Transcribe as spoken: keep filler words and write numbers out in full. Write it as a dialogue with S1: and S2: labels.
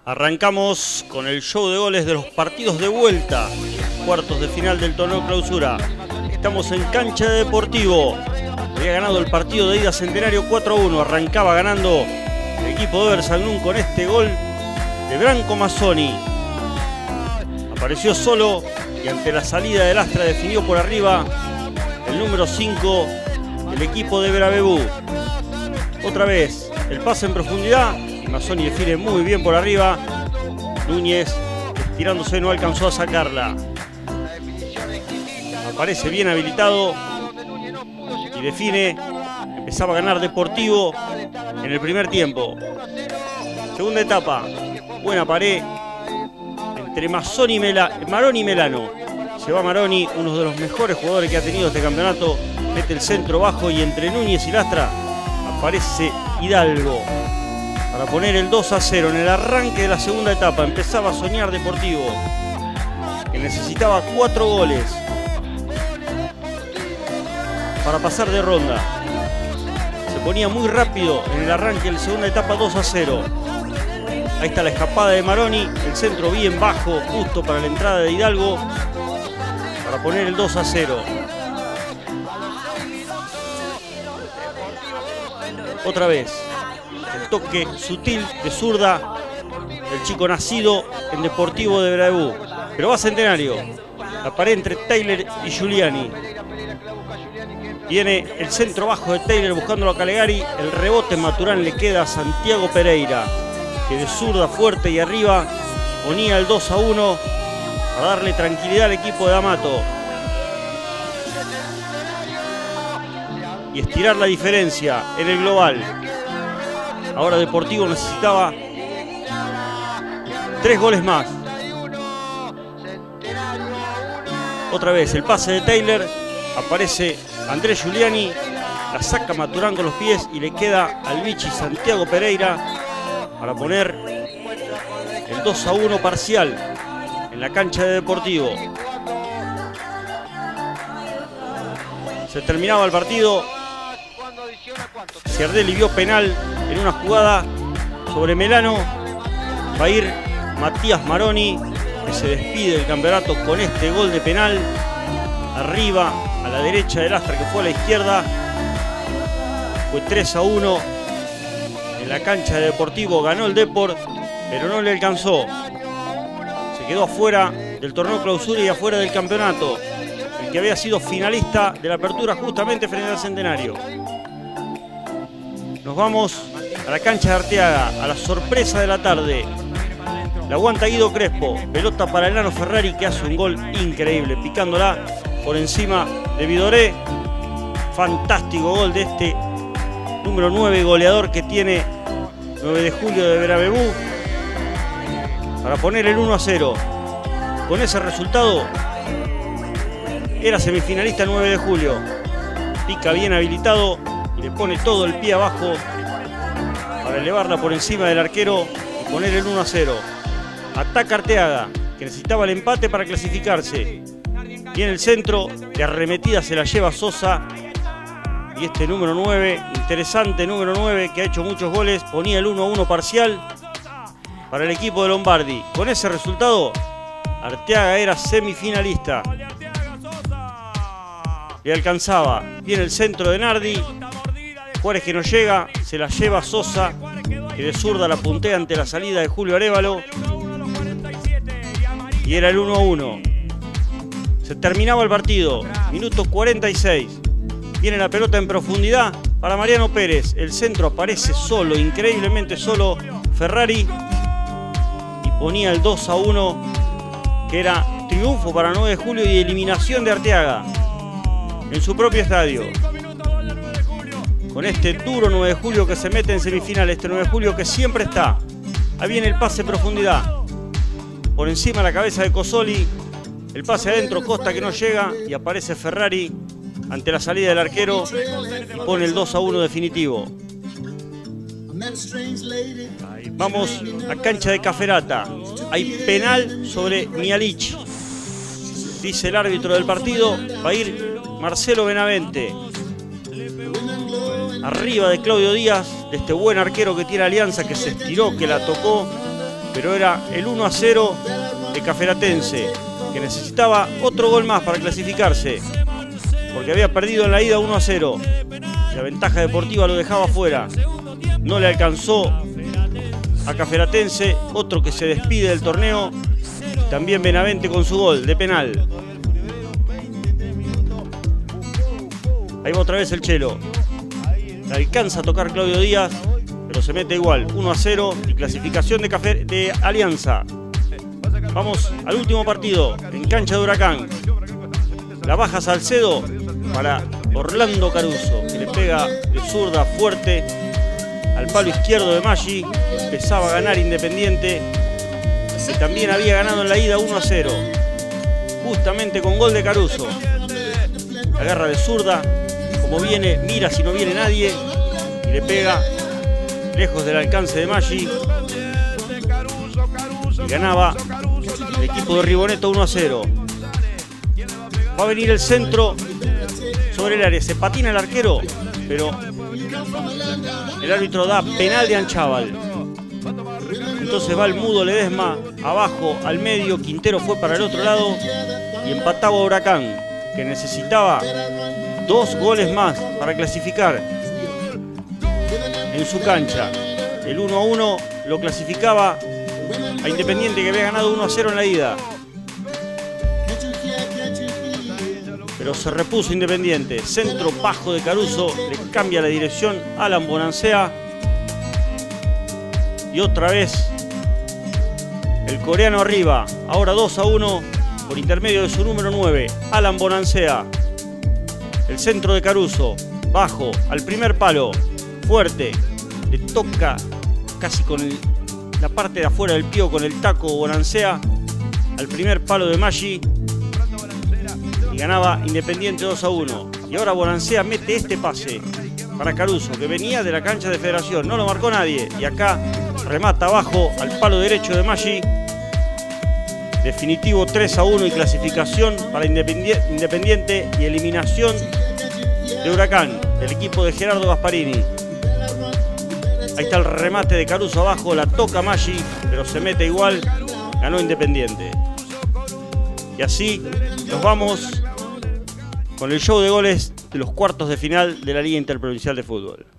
S1: Arrancamos con el show de goles de los partidos de vuelta, cuartos de final del torneo clausura. Estamos en cancha de Deportivo. Había ganado el partido de ida Centenario cuatro a uno. Arrancaba ganando el equipo de Eversalnún con este gol de Branco Mazzoni. Apareció solo y ante la salida del Astra definió por arriba el número cinco del equipo de Bravebú. Otra vez el pase en profundidad y Mazzoni define muy bien por arriba. Núñez, estirándose, no alcanzó a sacarla. Aparece bien habilitado y define. Empezaba a ganar Deportivo en el primer tiempo. Segunda etapa, buena pared entre Mazzoni y Mela, Maroni y Melano. Se va Maroni, uno de los mejores jugadores que ha tenido este campeonato. Mete el centro bajo y entre Núñez y Lastra aparece Hidalgo para poner el dos a cero en el arranque de la segunda etapa. Empezaba a soñar Deportivo, que necesitaba cuatro goles para pasar de ronda. Se ponía muy rápido en el arranque de la segunda etapa, dos a cero. Ahí está la escapada de Maroni, el centro bien bajo, justo para la entrada de Hidalgo, para poner el dos a cero. Otra vez, el toque sutil de zurda del chico nacido en Deportivo de Bravebú. Pero va Centenario, la pared entre Taylor y Giuliani. Viene el centro bajo de Taylor buscándolo a Calegari. El rebote en Maturán le queda a Santiago Pereira, que de zurda fuerte y arriba ponía el dos a uno a darle tranquilidad al equipo de Amato y estirar la diferencia en el global. Ahora Deportivo necesitaba tres goles más. Otra vez el pase de Taylor, aparece Andrés Giuliani, la saca Maturán con los pies y le queda al bichi Santiago Pereira para poner el dos a uno parcial en la cancha de Deportivo. Se terminaba el partido. Ciardelli vio penal en una jugada sobre Melano. Va a ir Matías Maroni, que se despide del campeonato con este gol de penal. Arriba, a la derecha del Astra, que fue a la izquierda. Fue tres a uno. En la cancha de Deportivo ganó el Deport, pero no le alcanzó. Se quedó afuera del torneo clausura y afuera del campeonato. El que había sido finalista de la apertura justamente frente al Centenario. Nos vamos a la cancha de Arteaga, a la sorpresa de la tarde. La aguanta Guido Crespo, pelota para el Nano Ferrari, que hace un gol increíble, picándola por encima de Vidoré. Fantástico gol de este número nueve goleador que tiene nueve de julio de Bravebú para poner el uno a cero. Con ese resultado era semifinalista nueve de julio. Pica bien habilitado y le pone todo el pie abajo para elevarla por encima del arquero y poner el uno a cero. Ataca Arteaga, que necesitaba el empate para clasificarse. Tiene el centro, de arremetida se la lleva Sosa. Y este número nueve, interesante número nueve, que ha hecho muchos goles, ponía el uno a uno parcial para el equipo de Lombardi. Con ese resultado, Arteaga era semifinalista. Le alcanzaba. Viene el centro de Nardi. Juárez, que no llega, se la lleva Sosa, que de zurda la puntea ante la salida de Julio Arévalo. Y era el uno a uno. Se terminaba el partido. Minuto cuarenta y seis. Viene la pelota en profundidad para Mariano Pérez. El centro aparece solo, increíblemente solo, Ferrari. Y ponía el dos a uno, que era triunfo para nueve de julio y eliminación de Arteaga en su propio estadio. Con este duro nueve de julio que se mete en semifinal, este nueve de julio que siempre está. Ahí viene el pase en profundidad. Por encima de la cabeza de Cossoli. El pase adentro, Costa, que no llega. Y aparece Ferrari ante la salida del arquero y pone el dos a uno definitivo. Vamos a cancha de Caferata. Hay penal sobre Mialic. Dice el árbitro del partido. Va a ir Marcelo Benavente. Arriba de Claudio Díaz, de este buen arquero que tiene Alianza, que se estiró, que la tocó pero era el uno a cero de Caferatense, que necesitaba otro gol más para clasificarse, porque había perdido en la ida uno a cero. La ventaja deportiva lo dejaba fuera. No le alcanzó a Caferatense, otro que se despide del torneo. También Benavente con su gol de penal. Ahí va otra vez el Chelo. Le alcanza a tocar Claudio Díaz, pero se mete igual. uno a cero y clasificación de, Café, de Alianza. Vamos al último partido en cancha de Huracán. La baja Salcedo para Orlando Caruso, que le pega de zurda fuerte al palo izquierdo de Maggi. Empezaba a ganar Independiente, que también había ganado en la ida uno a cero, justamente con gol de Caruso. Agarra de zurda, como viene, mira si no viene nadie y le pega lejos del alcance de Maggi. Y ganaba el equipo de Ribonetto uno a cero. Va a venir el centro sobre el área, se patina el arquero, pero el árbitro da penal de Anchával. Entonces va el Mudo Ledesma abajo al medio, Quintero fue para el otro lado y empataba Huracán, que necesitaba dos goles más para clasificar en su cancha. El uno a uno lo clasificaba a Independiente, que había ganado uno a cero en la ida. Pero se repuso Independiente. Centro bajo de Caruso, le cambia la dirección a Alan Bonansea. Y otra vez el coreano arriba. Ahora dos a uno por intermedio de su número nueve, Alan Bonansea. El centro de Caruso, bajo, al primer palo, fuerte. Le toca casi con el, la parte de afuera del pie con el taco Bonansea al primer palo de Maggi. Y ganaba Independiente dos a uno. Y ahora Bonansea mete este pase para Caruso, que venía de la cancha de Federación. No lo marcó nadie. Y acá remata abajo al palo derecho de Maggi. Definitivo tres a uno y clasificación para Independiente y eliminación de Huracán, del equipo de Gerardo Gasparini. Ahí está el remate de Caruso abajo, la toca Maggi, pero se mete igual. Ganó Independiente. Y así nos vamos con el show de goles de los cuartos de final de la Liga Interprovincial de Fútbol.